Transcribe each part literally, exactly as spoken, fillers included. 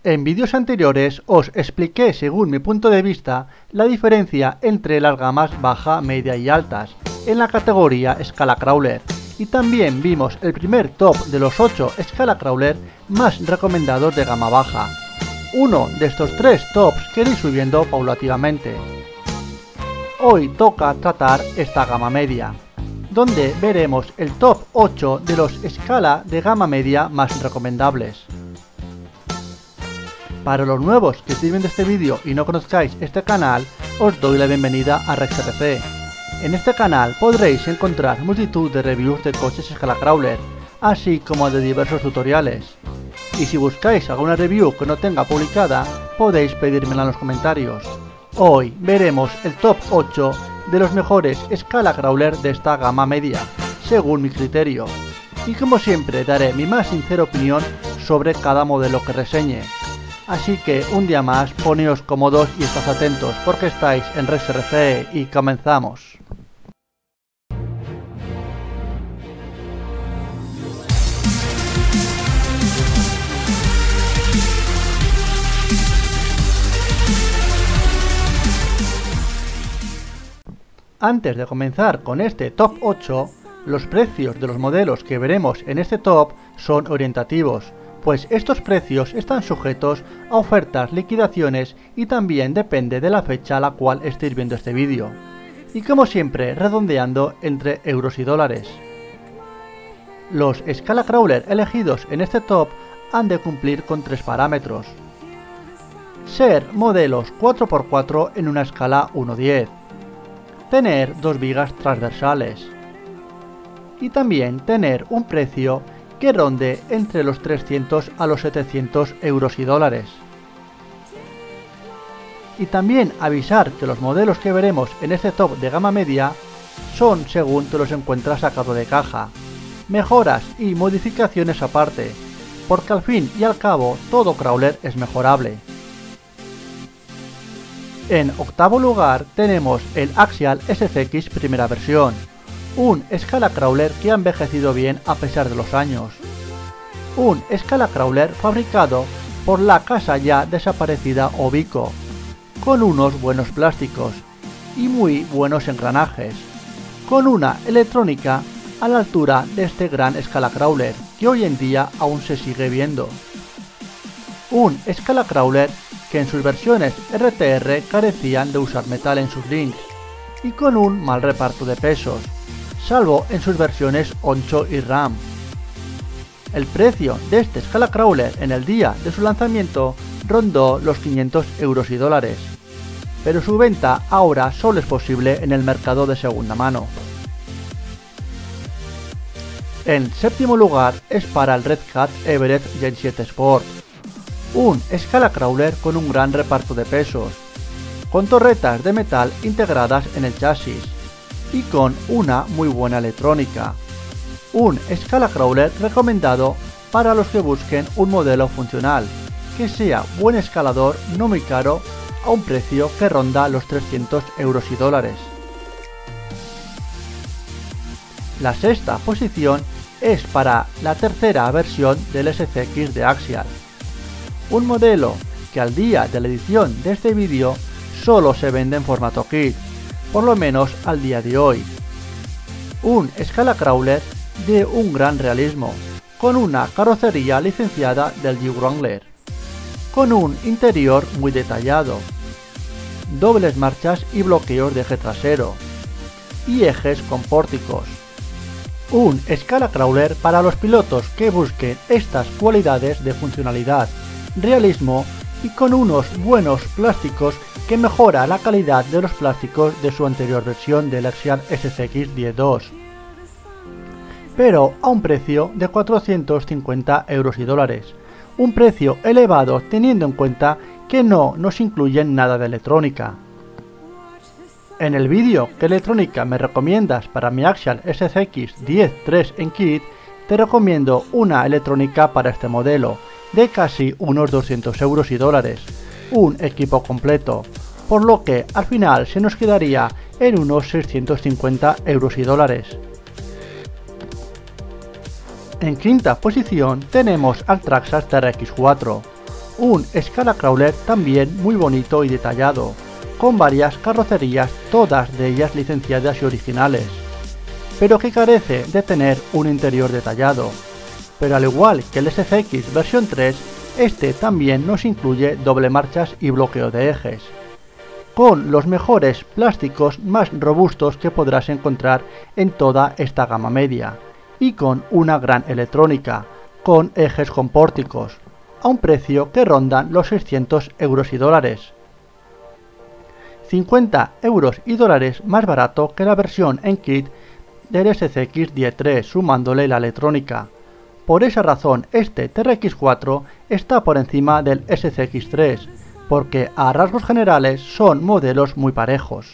En vídeos anteriores os expliqué, según mi punto de vista, la diferencia entre las gamas baja, media y altas en la categoría Scala Crawler, y también vimos el primer top de los ocho Scala Crawler más recomendados de gama baja. Uno de estos tres tops que iré subiendo paulativamente. Hoy toca tratar esta gama media, donde veremos el top ocho de los Scala de gama media más recomendables. Para los nuevos que estéis viendo este vídeo y no conozcáis este canal, os doy la bienvenida a RexRC. En este canal podréis encontrar multitud de reviews de coches Scala Crawler, así como de diversos tutoriales. Y si buscáis alguna review que no tenga publicada, podéis pedírmela en los comentarios. Hoy veremos el top ocho de los mejores Scala Crawler de esta gama media, según mi criterio. Y como siempre daré mi más sincera opinión sobre cada modelo que reseñe. Así que un día más poneos cómodos y estad atentos porque estáis en RexRC y comenzamos. Antes de comenzar con este top ocho, los precios de los modelos que veremos en este top son orientativos, pues estos precios están sujetos a ofertas, liquidaciones y también depende de la fecha a la cual estéis viendo este vídeo. Y como siempre, redondeando entre euros y dólares. Los Scala Crawler elegidos en este top han de cumplir con tres parámetros. Ser modelos cuatro por cuatro en una escala uno diez. Tener dos vigas transversales. Y también tener un precio que ronde entre los trescientos a los setecientos euros y dólares. Y también avisar que los modelos que veremos en este top de gama media son según te los encuentras sacado de caja, mejoras y modificaciones aparte, porque al fin y al cabo todo crawler es mejorable. En octavo lugar tenemos el Axial S C X primera versión, un Scala Crawler que ha envejecido bien a pesar de los años. Un Scala Crawler fabricado por la casa ya desaparecida Obico, con unos buenos plásticos y muy buenos engranajes, con una electrónica a la altura de este gran Scala Crawler que hoy en día aún se sigue viendo. Un Scala Crawler que en sus versiones R T R carecían de usar metal en sus links y con un mal reparto de pesos, salvo en sus versiones Honcho y RAM. El precio de este Scala Crawler en el día de su lanzamiento rondó los quinientos euros y dólares, pero su venta ahora solo es posible en el mercado de segunda mano. En séptimo lugar es para el Red Cat Everett Gen siete Sport, un Scala Crawler con un gran reparto de pesos, con torretas de metal integradas en el chasis y con una muy buena electrónica. Un Scala Crawler recomendado para los que busquen un modelo funcional, que sea buen escalador, no muy caro, a un precio que ronda los trescientos euros y dólares. La sexta posición es para la tercera versión del S C X de Axial, un modelo que al día de la edición de este vídeo solo se vende en formato kit, por lo menos al día de hoy. Un Scala Crawler de un gran realismo, con una carrocería licenciada del Jeep Wrangler, con un interior muy detallado, dobles marchas y bloqueos de eje trasero, y ejes con pórticos. Un Scala Crawler para los pilotos que busquen estas cualidades de funcionalidad, realismo y con unos buenos plásticos que mejora la calidad de los plásticos de su anterior versión del Axial S C X diez dos, pero a un precio de cuatrocientos cincuenta euros y dólares, un precio elevado teniendo en cuenta que no nos incluyen nada de electrónica. En el vídeo ¿qué electrónica me recomiendas para mi Axial S C X diez tres en kit? Te recomiendo una electrónica para este modelo de casi unos doscientos euros y dólares, un equipo completo, por lo que al final se nos quedaría en unos seiscientos cincuenta euros y dólares. En quinta posición tenemos al Traxxas T R X cuatro, Un Scala Crawler también muy bonito y detallado, con varias carrocerías, todas de ellas licenciadas y originales, pero que carece de tener un interior detallado. Pero al igual que el S C X versión tres, este también nos incluye doble marchas y bloqueo de ejes, con los mejores plásticos más robustos que podrás encontrar en toda esta gama media, y con una gran electrónica, con ejes con pórticos, a un precio que rondan los seiscientos euros y dólares. cincuenta euros y dólares más barato que la versión en kit del S C X diez tres, sumándole la electrónica. Por esa razón este T R X cuatro está por encima del S C X tres, porque a rasgos generales son modelos muy parejos.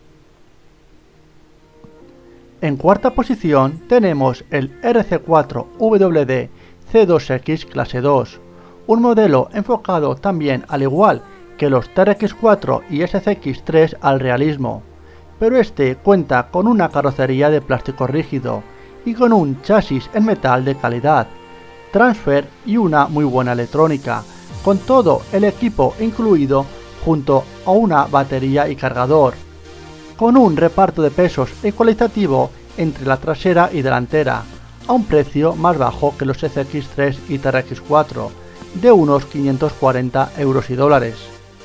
En cuarta posición tenemos el R C cuatro W D C dos X clase dos, un modelo enfocado también, al igual que los T R X cuatro y S C X tres, al realismo, pero este cuenta con una carrocería de plástico rígido y con un chasis en metal de calidad, transfer y una muy buena electrónica, con todo el equipo incluido junto a una batería y cargador, con un reparto de pesos ecualitativo entre la trasera y delantera, a un precio más bajo que los S C X tres y T R X cuatro, de unos quinientos cuarenta euros y dólares.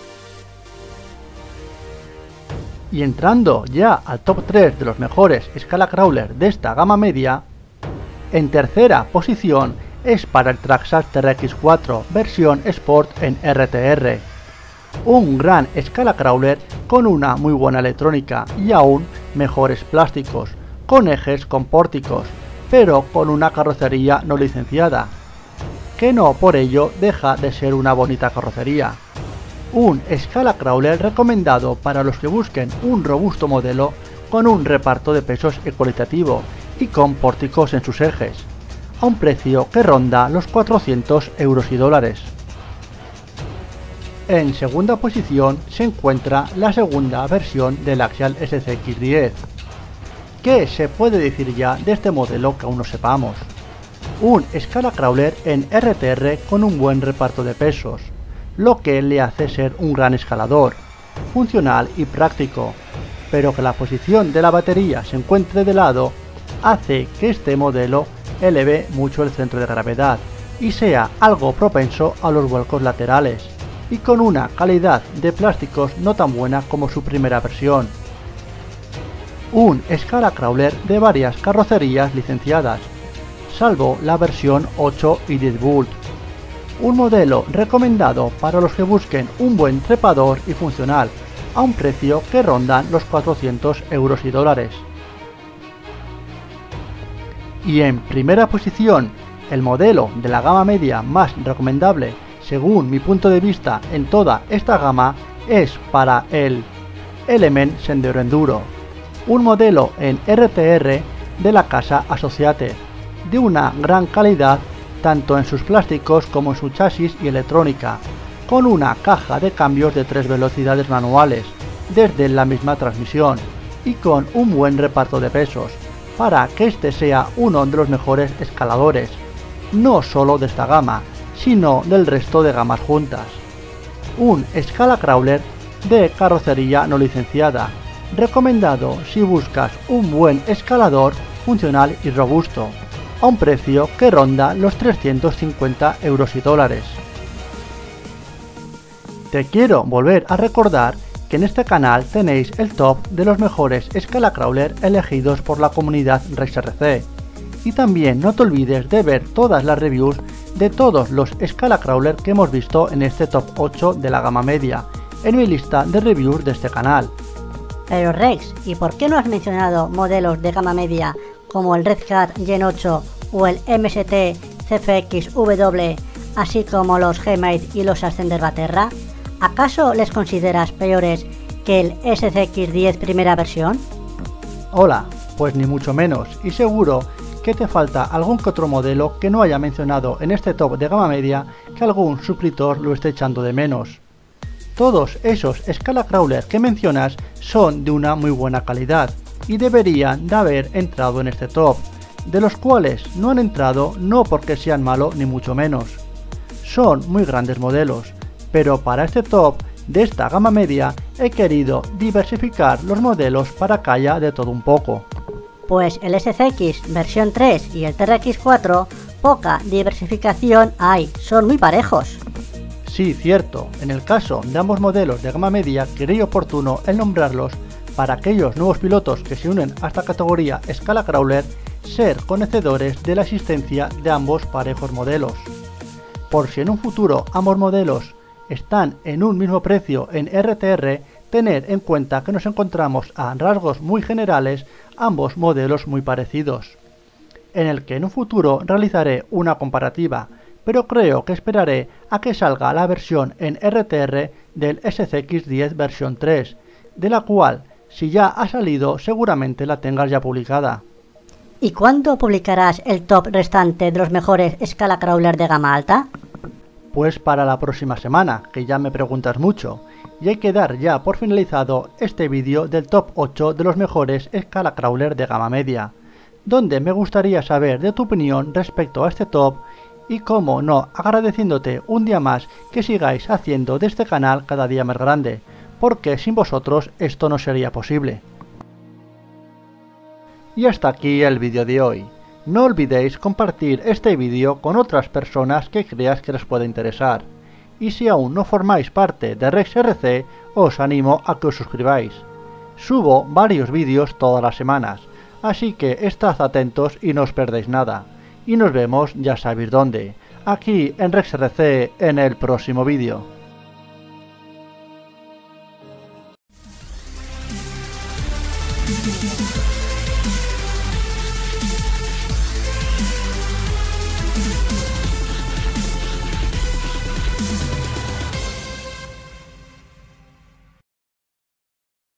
Y entrando ya al top tres de los mejores Scala Crawler de esta gama media, en tercera posición es para el Traxxas T R X cuatro versión Sport en R T R, un gran Scala Crawler con una muy buena electrónica y aún mejores plásticos, con ejes con pórticos, pero con una carrocería no licenciada, que no por ello deja de ser una bonita carrocería. Un Scala Crawler recomendado para los que busquen un robusto modelo con un reparto de pesos ecualitativo y con pórticos en sus ejes, a un precio que ronda los cuatrocientos euros y dólares. En segunda posición se encuentra la segunda versión del Axial S C X diez. ¿Qué se puede decir ya de este modelo que aún no sepamos? Un Scala Crawler en R T R con un buen reparto de pesos, lo que le hace ser un gran escalador, funcional y práctico, pero que la posición de la batería se encuentre de lado hace que este modelo eleve mucho el centro de gravedad y sea algo propenso a los vuelcos laterales, y con una calidad de plásticos no tan buena como su primera versión. Un Scala Crawler de varias carrocerías licenciadas, salvo la versión ocho y diez volt. Un modelo recomendado para los que busquen un buen trepador y funcional, a un precio que rondan los cuatrocientos euros y dólares. Y en primera posición, el modelo de la gama media más recomendable, según mi punto de vista en toda esta gama, es para el Element Sendero Enduro, un modelo en R T R de la casa Associated, de una gran calidad tanto en sus plásticos como en su chasis y electrónica, con una caja de cambios de tres velocidades manuales desde la misma transmisión y con un buen reparto de pesos, para que este sea uno de los mejores escaladores, no solo de esta gama, sino del resto de gamas juntas. Un Scala Crawler de carrocería no licenciada, recomendado si buscas un buen escalador funcional y robusto, a un precio que ronda los trescientos cincuenta euros y dólares. Te quiero volver a recordar que en este canal tenéis el top de los mejores Scala Crawler elegidos por la comunidad RaceRC, y también no te olvides de ver todas las reviews de todos los Scala Crawler que hemos visto en este top ocho de la gama media, en mi lista de reviews de este canal. Pero Rex, ¿y por qué no has mencionado modelos de gama media como el Red Hat Gen ocho o el M S T C F X W, así como los G-Mate y los Ascender Baterra? ¿Acaso les consideras peores que el S C X diez primera versión? Hola, pues ni mucho menos, y seguro que te falta algún que otro modelo que no haya mencionado en este top de gama media, que algún suscriptor lo esté echando de menos. Todos esos Scala Crawler que mencionas son de una muy buena calidad y deberían de haber entrado en este top, de los cuales no han entrado no porque sean malos ni mucho menos. Son muy grandes modelos, pero para este top de esta gama media he querido diversificar los modelos para que haya de todo un poco. Pues el S C X versión tres y el T R X cuatro, poca diversificación hay, son muy parejos. Sí, cierto, en el caso de ambos modelos de gama media creí oportuno el nombrarlos para aquellos nuevos pilotos que se unen a esta categoría Scala Crawler ser conocedores de la existencia de ambos parejos modelos. Por si en un futuro ambos modelos están en un mismo precio en R T R, tener en cuenta que nos encontramos a rasgos muy generales ambos modelos muy parecidos, en el que en un futuro realizaré una comparativa, pero creo que esperaré a que salga la versión en R T R del S C X diez versión tres, de la cual si ya ha salido seguramente la tengas ya publicada. ¿Y cuándo publicarás el top restante de los mejores Scala Crawler de gama alta? Pues para la próxima semana, que ya me preguntas mucho, y hay que dar ya por finalizado este vídeo del top ocho de los mejores Scala Crawler de gama media, donde me gustaría saber de tu opinión respecto a este top y, como no, agradeciéndote un día más que sigáis haciendo de este canal cada día más grande, porque sin vosotros esto no sería posible. Y hasta aquí el vídeo de hoy. No olvidéis compartir este vídeo con otras personas que creas que les pueda interesar. Y si aún no formáis parte de Rex R C, os animo a que os suscribáis. Subo varios vídeos todas las semanas, así que estad atentos y no os perdéis nada. Y nos vemos ya sabéis dónde, aquí en Rex R C en el próximo vídeo. Thank you.